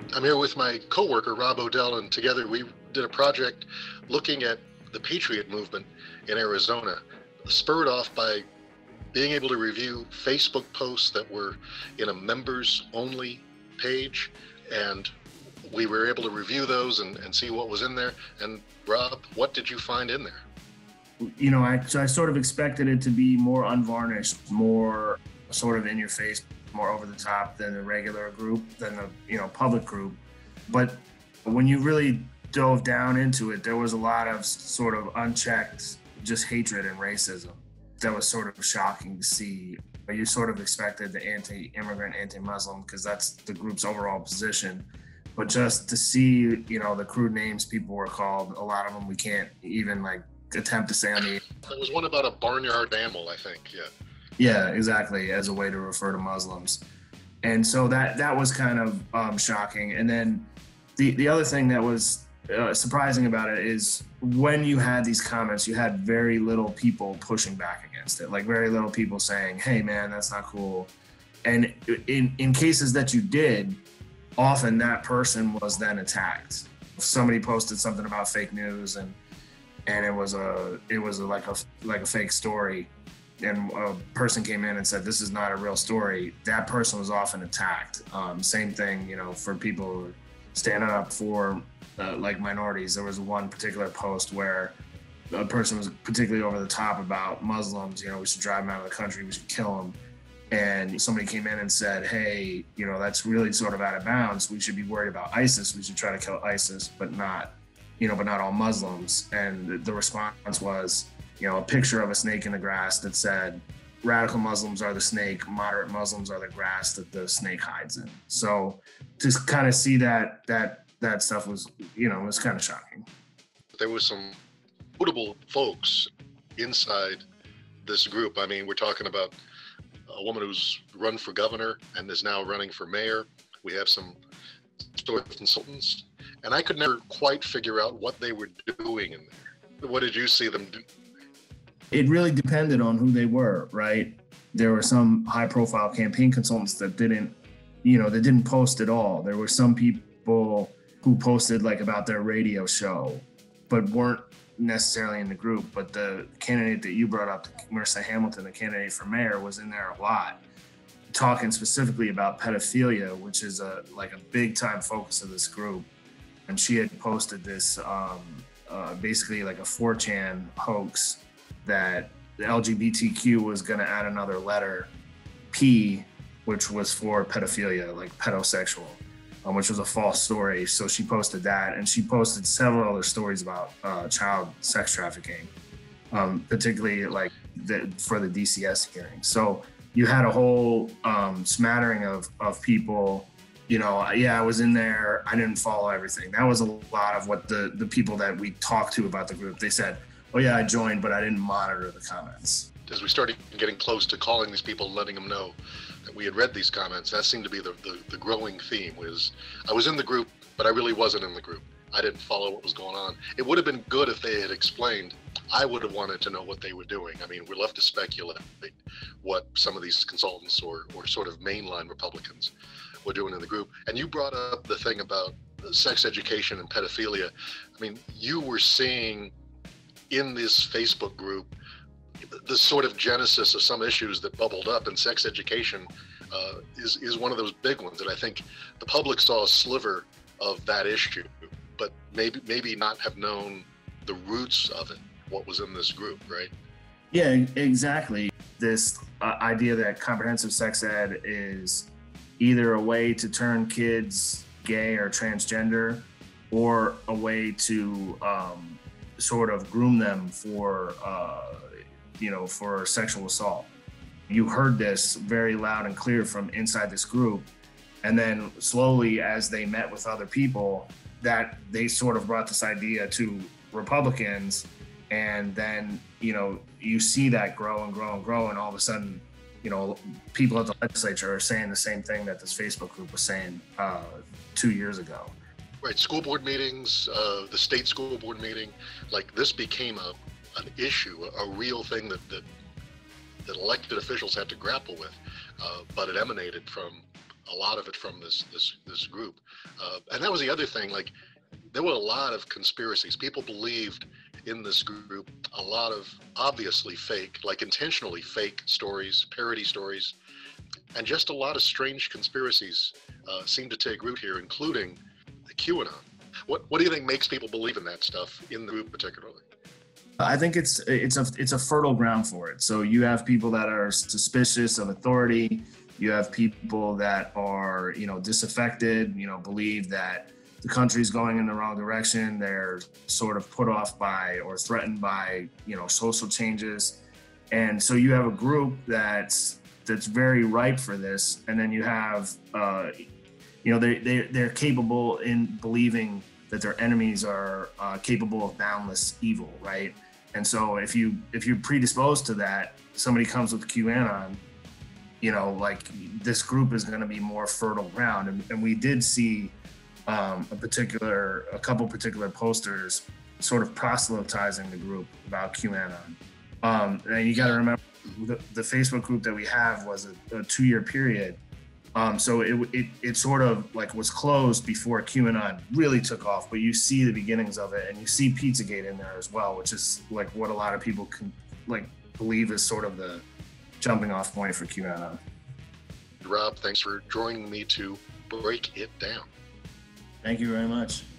I'm here with my coworker, Rob Odell, and together we did a project looking at the Patriot movement in Arizona, spurred off by being able to review Facebook posts that were in a members only page. And we were able to review those and see what was in there. And Rob, what did you find in there? I sort of expected it to be more unvarnished, more sort of in your face, more over the top than the regular group, than the public group. But when you really dove down into it, there was a lot of sort of unchecked just hatred and racism that was sort of shocking to see. You sort of expected the anti-immigrant, anti-Muslim, because that's the group's overall position. But just to see, the crude names people were called, a lot of them we can't even attempt to say on the... There was one about a barnyard animal, I think, yeah. Yeah, exactly, as a way to refer to Muslims. And so that was kind of shocking. And then the other thing that was surprising about it is when you had these comments, you had very little people pushing back against it, very little people saying, hey, man, that's not cool. And in cases that you did, often that person was then attacked. Somebody posted something about fake news and it was like a fake story, and a person came in and said, this is not a real story. That person was often attacked. Same thing, for people who are standing up for minorities. There was one particular post where a person was particularly over the top about Muslims. We should drive them out of the country, we should kill them. And somebody came in and said, hey, that's really sort of out of bounds. We should be worried about ISIS. We should try to kill ISIS, but not all Muslims. And the response was, a picture of a snake in the grass that said, radical Muslims are the snake, moderate Muslims are the grass that the snake hides in. So to kind of see that stuff was, was kind of shocking. There was some notable folks inside this group. I mean, we're talking about a woman who's run for governor and is now running for mayor. We have some story consultants, and I could never quite figure out what they were doing in there. What did you see them do? It really depended on who they were, right? There were some high-profile campaign consultants that didn't post at all. There were some people who posted about their radio show, but weren't necessarily in the group. But the candidate that you brought up, Marissa Hamilton, the candidate for mayor, was in there a lot, talking specifically about pedophilia, which is a big-time focus of this group. And she had posted this basically a 4chan hoax that the LGBTQ was going to add another letter, P, which was for pedophilia, pedosexual, which was a false story. So she posted that, and she posted several other stories about child sex trafficking, particularly for the DCS hearing. So you had a whole smattering of people. I was in there. I didn't follow everything. That was a lot of what the people that we talked to about the group, they said, oh yeah, I joined, but I didn't monitor the comments. As we started getting close to calling these people, letting them know that we had read these comments, that seemed to be the growing theme. Was I was in the group, but I really wasn't in the group. I didn't follow what was going on. It would have been good if they had explained. I would have wanted to know what they were doing. I mean, we're left to speculate what some of these consultants or sort of mainline Republicans were doing in the group. And you brought up the thing about sex education and pedophilia. I mean, you were seeing in this Facebook group the sort of genesis of some issues that bubbled up, and sex education is one of those big ones. And I think the public saw a sliver of that issue, but maybe not have known the roots of it, what was in this group, right? Yeah, exactly. This idea that comprehensive sex ed is either a way to turn kids gay or transgender, or a way to sort of groom them for sexual assault. You heard this very loud and clear from inside this group. And then slowly, as they met with other people, that they sort of brought this idea to Republicans. And then, you see that grow and grow and grow. And all of a sudden, people at the legislature are saying the same thing that this Facebook group was saying 2 years ago. Right, school board meetings, the state school board meeting, this became an issue, a real thing that elected officials had to grapple with, but it emanated from a lot of it from this group. And that was the other thing. Like, there were a lot of conspiracies. People believed in this group a lot of obviously fake, like intentionally fake stories, parody stories, and just a lot of strange conspiracies seem to take root here, including the QAnon. What do you think makes people believe in that stuff in the group particularly? I think it's a fertile ground for it. So you have people that are suspicious of authority. You have people that are, disaffected, believe that the country's going in the wrong direction. They're sort of put off by or threatened by, social changes. And so you have a group that's very ripe for this. And then you have, they're capable in believing that their enemies are capable of boundless evil, right? And so if you're predisposed to that, somebody comes with QAnon, like this group is going to be more fertile ground. And we did see a couple particular posters sort of proselytizing the group about QAnon. And you got to remember, the Facebook group that we have was a 2-year period. So it sort of like was closed before QAnon really took off, but you see the beginnings of it, and you see Pizzagate in there as well, which is like what a lot of people can like believe is sort of the jumping off point for QAnon. Rob, thanks for joining me to break it down. Thank you very much.